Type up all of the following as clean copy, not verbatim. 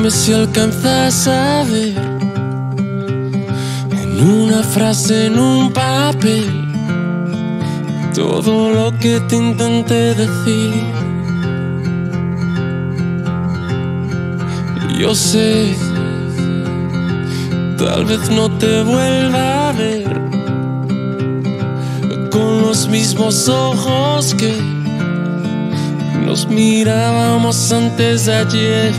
Dime si alcanzas a ver en una frase, en un papel, todo lo que te intenté decir. Yo sé, tal vez no te vuelva a ver con los mismos ojos que nos mirábamos antes de ayer.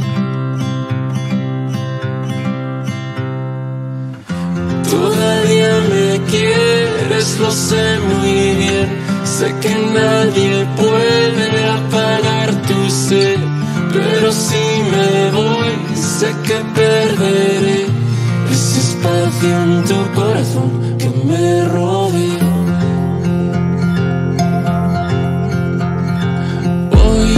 Todavía me quieres, lo sé muy bien. Sé que nadie puede apagar tu sed, pero si me voy, sé que perderé ese espacio en tu corazón que me rodea. Hoy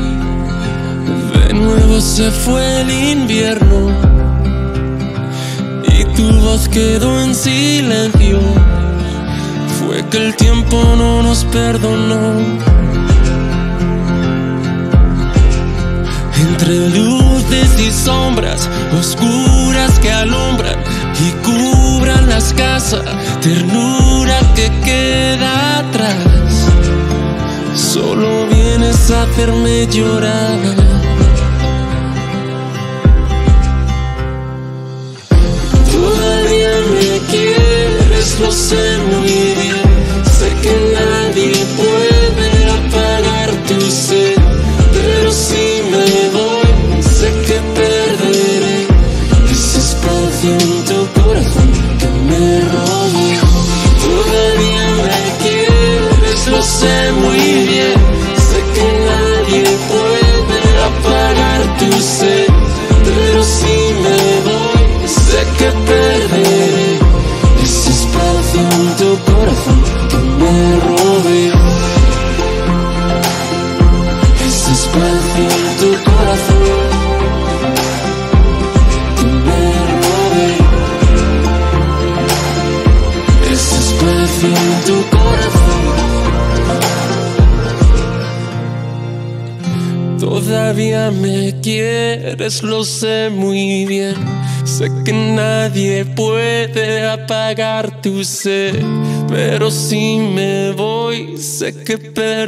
de nuevo se fue el invierno y tu voz quedó en silencio. Fue que el tiempo no nos perdonó. Entre luces y sombras oscuras que alumbran y cubran las casas, ternura que queda atrás, solo vienes a hacerme llorar. Todavía me quieres, lo sé muy bien. Sé que nadie puede apagar tu sed, pero si me voy, sé que perderé ese espacio en tu corazón que me rodea. Todavía me quieres, lo sé muy bien. Sé que nadie puede apagar tu sed, pero si me voy, sé que perderé ese espacio en tu corazón que me rodea. Ese espacio en tu corazón que me rodea. Ese espacio en tu corazón. Todavía me quieres, lo sé muy bien. Sé que nadie puede apagar tu sed, pero si me voy, sé que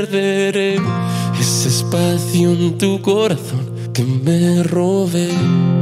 perderé ese espacio en tu corazón que me rodea.